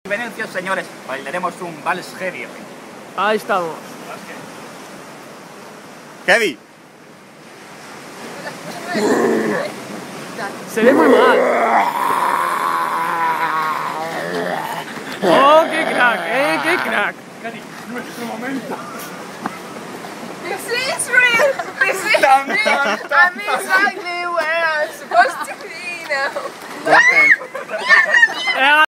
Venecia, señores, bailaremos un vals heavy hoy. Ahí estamos. Heavy. Se ve muy mal. ¡Oh, qué crack! ¡Qué crack! Nuestro momento. This is real! This is real! I'm exactly where I'm supposed to be now!